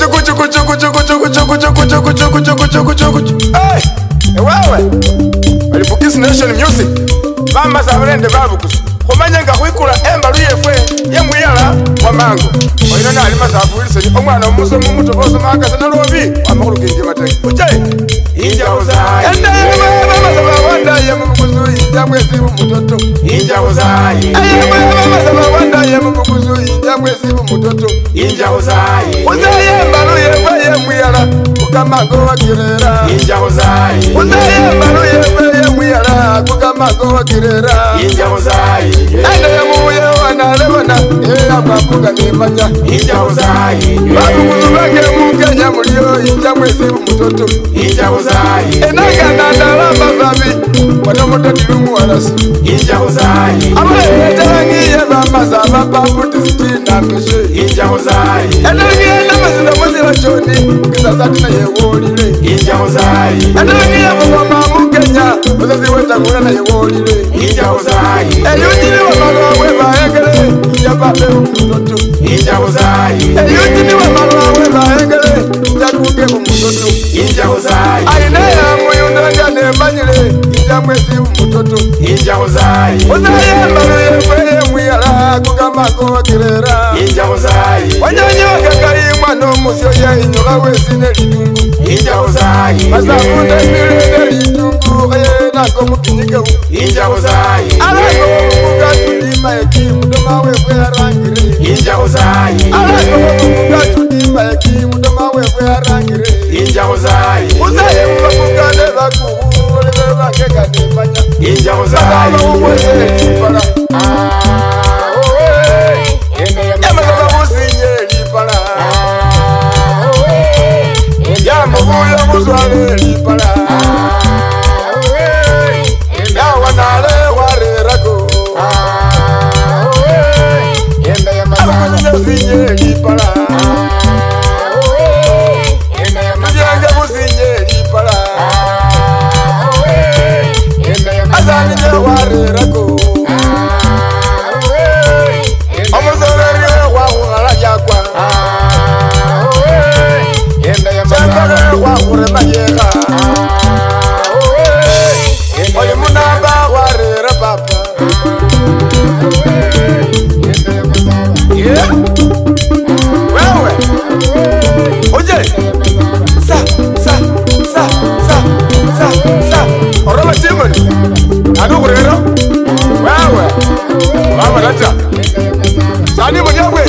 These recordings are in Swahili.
Wewe Alipukis Nation Music Mama Zabrende babukus Kumanya nga kwikula emba luyefwe Yemuyala wa mango Oino na alima zafuilise Omwana omuso mumuto boso manga sana lobi Wamakulu kingi matenge Uche Inja uzai Enda mama zabawanda yemubukuzu Inja mwezi mumutoto Inja uzai Mama zabawanda yemubukuzu Inja mwezi mumutoto Inja uzai Uzai emba luyefwe yemuyala Kukamango wakirera Inja uzai Uzai emba luyefwe yemuyala Kukamango wakirera Inja uzai Enda yemuye wanalebona Abapuga nimanya Inja uzai Bakukuzu bake mukenya mulio Inja mwezi mumutoto Inja uzai Enanga nandalamba babi Wano mutoti lumu walasu Inja uzai Abayetangi yebamaza Bababuti sitina mishe Inja uzai Enangi yendamazina mwazila choni Kisasati na yewolile Inja uzai Enangi yebama mukenya Wazazi wetanguna na yewolile Inja uzai Eyujili wa maga weba engele Inja babe umutoto Inja uzai Eyujili wa maga weba engele Inja kuke umutoto Inja uzai Aine ya muyundanga nemanyile Inja mwezi umutoto Inja uzai Uzai embalu yefwe muyala Kukamako wakirera Inja uzai Wanyanyi wakakari mwano musyo ya inyoga wesine lidungu Inja uzai Masafunda milene lidungu Nako mukinyike Inja uzai Alako mukuka tulima eki Mudoma wefwe arangire Inja uzai Alako mukuka tulima eki Mudoma wefwe arangire Inja uzai Uzai mukuka leba kuhu Leba keka nimanya Inja uzai Kama uwese lipala Yama kama musinye lipala Yama kuya muzwane lipala Sani mwenyewe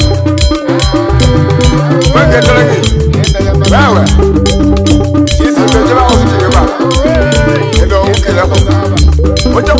Wenge telengi Wewe Sisi mejema usichigeba Endo ukile Wacha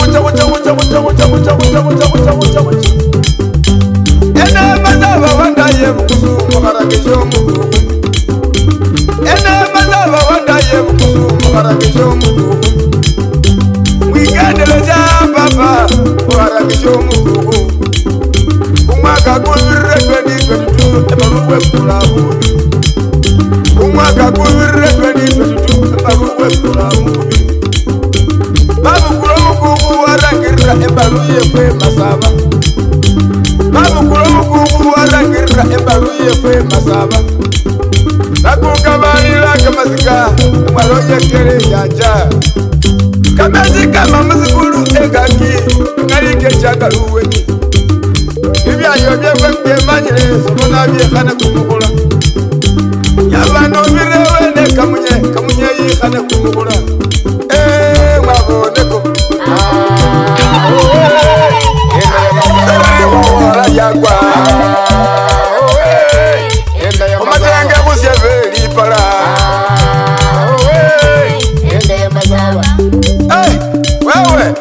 Ene mazaba wandaye mkusu Makarakisho mkuku Ene mazaba wandaye mkusu Makarakisho mkuku Wikendeleja papa Makarakisho mkuku Umwaka kuwire 2022 Ebaruwe kulamu Umwaka kuwire 2022 Ebaruwe kulamu Babu kulomu kuku warangirira Ebaruye kwe masaba Babu kulomu kuku warangirira Ebaruye kwe masaba Nakukabalila kamazika Mwaloye kere yaja Kamazika mamazikulu egaki Ngalike chagaluweni Ibyayo byekwe byemanyire Sobona byekhane kumukula Yabano birewene kamunye yikhane kumukula Mwaboneko Yagwa Omatenge busyeve lipala Wewe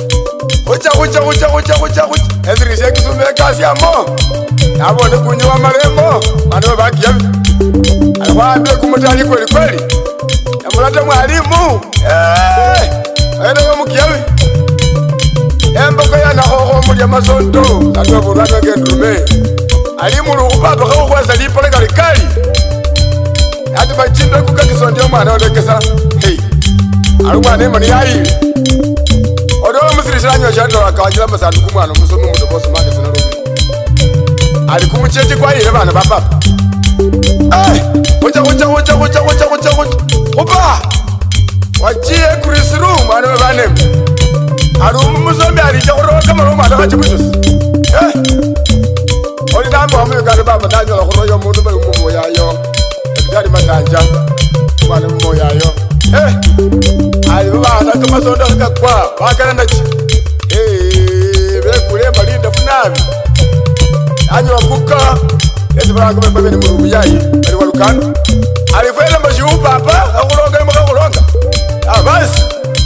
Ucha Ezirishe kisume kasi ya mo Abone kunywa marembo Mano baki yavi Alikuwa kumutali kweli kweli Yamulate mwalimu Ene yomukiyavi Emboko yana hoho muli ya mazondo Katwa burano gendrume Alimu upapa kwa ukweza lipole kalikali Hati bachimbe kuka kisondio mwana odekesa Hey Alikuwa nema ni haili Odowa musirishiranywa shato wakawajila masanduku mwana musomu mudobosu mage sina rubi Alikumuchechi kwa hile bana bapa Ucha Musombi alija kuroga muloma atabachi kutusi. Oli nambo amuyuganda baba nanyola kuroyo mundu bali mumo yayo. Ebitali matanja. Mwana mumo yayo. Ali baba kama soda kakwa bakalanda chi. Bekule malinda funabi. Anyo kuka. Ezi baranga bebe ni murumu yayi. Ali walukano. Ali fwele mashiu papa akuroga muka kuroga. Abasi.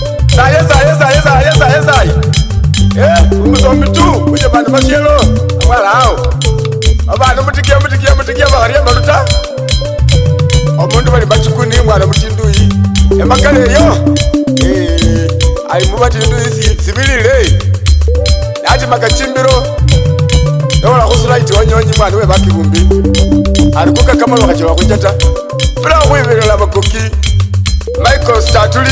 Zaya. Umusombi tu, uje bantu bashelo, amwala hao. Abantu mutikia bahari maluta. Omuntu bali bachukuni mwana mutinduyi. Emakale yo. Ali mubati nduyi sibilile. Ati makachimbiro. Ndola kusulaiti wanyonyi mwana we bakibumbi. Alikuka kama wakachwa kujata. Bila kuibira la bakoki. Michael Statuli.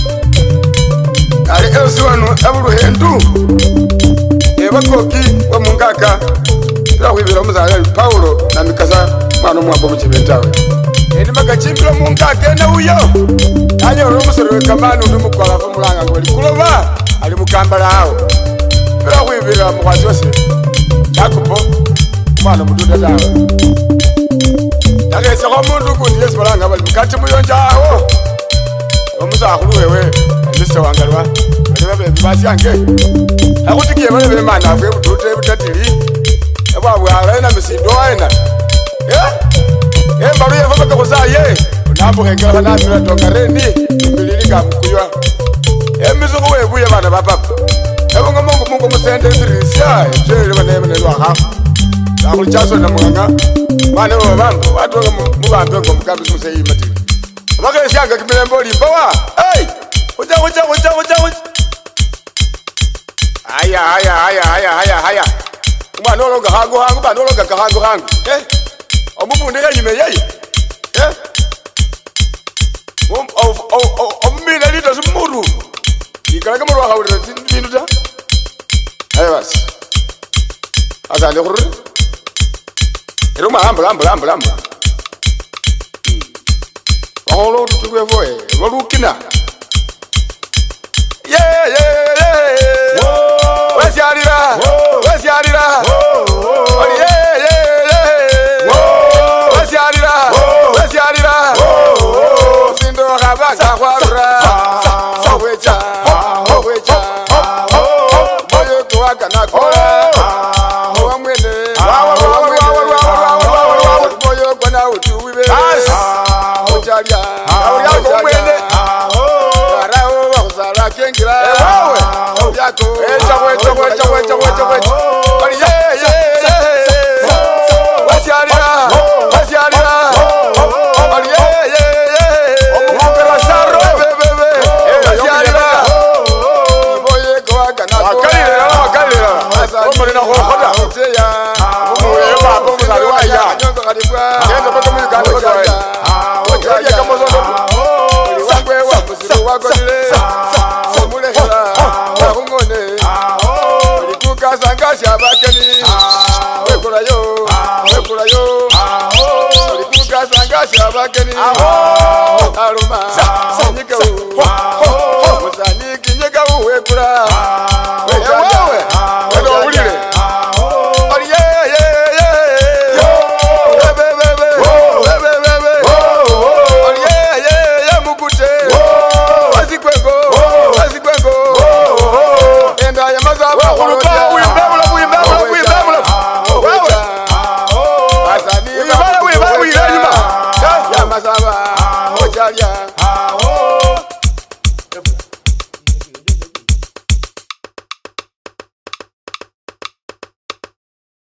Ali elsi wanu abulu hendu bakoki wa mungaka bila kuibira muzala Paulo na mikasa mwana mwabo mukibentawe edi magachimbiro mungaka na uyo anyo romusoro wekamanu ndumukwala famulanga ngoli kuloba ali mukambala hao bila kuibira mukwasi wase yakupo mwana mududa dawe yagese kwa mundu kundi yesu balanga bali mukati muyonja hao omusakulu wewe ndise wangalwa bebe bibasyange akutikiye bebe mana afwe budute butatiri ababwe arena misindo aina baruye vaka kuzaye unambo ngela na mira tokareni imbililika mukuywa emizuko webuye bana bapapa ebonga mungu musende sirisia ejele bane bane lwa akuli chaso na mwanga bana bambo watu mubambe ngo mukambi museyi matiri baka syanga kimelembo limbawa uja Haya. Umwana ologa hangu bana ologa hangu. Omubundi kanyime yeye. Omumile lito simuru. Ikalaga murwa hawulira tindu ta. Hayo basi. Asante kururi. Iruma hamba. Waholo tutugwe voe. Walukina. Wesiarira. Wesiarira. Sindo kabaka kwara. Owecha. Moyo kuwaka na kora. Wamwene. Moyo kwa na utuwibe. Ocharia. Yako mwene. Karao wakuzala kengira. Yako. Chakwe. Aruma,